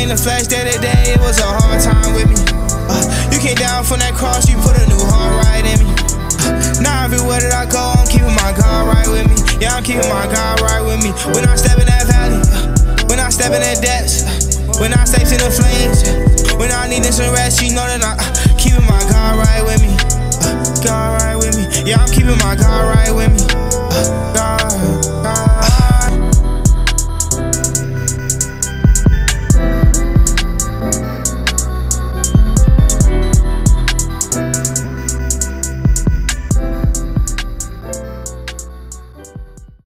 seen the flesh day to day, it was a hard time with me. You came down from that cross, you put a new heart right in me. Now everywhere that I go, I'm keeping my God right with me. Yeah, I'm keeping my God right with me. When I step in that valley, when I step in that depths, when I stay to the flames, when I need some rest, you know that I'm keeping my God right with me. God right with me. Yeah, I'm keeping my God right with me. God.